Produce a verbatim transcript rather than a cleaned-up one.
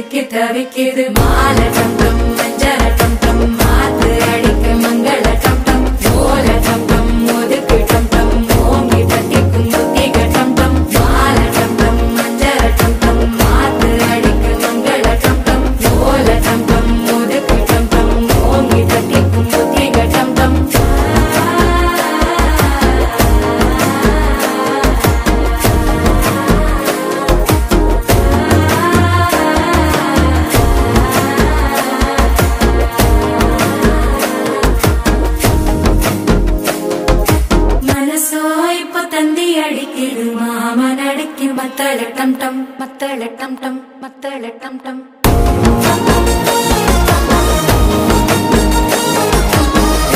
சிக்கி தவிக்குது மாலை டம் டம் மஞ்சள டம் டம் மாத்து அடிக்க மங்கள டம் டம் ஓல டம் டம் ஒதுக்கு டம் டம் ஓங்கி தட்டிக்கும் புத்திக டம் டம் மாலை டம் டம் மஞ்சள டம் டம் மாத்து அடிக்க மங்கள டம் டம் ஓல டம் டம் ஒதுக்கு டம் டம் ஓங்கி தட்டிக்கும் புத்திக டம் டம் அடிக்கிது மாமன் அடிக்கு மத்தள டம் டம் மத்தள டம் டம் மத்தள டம் டம்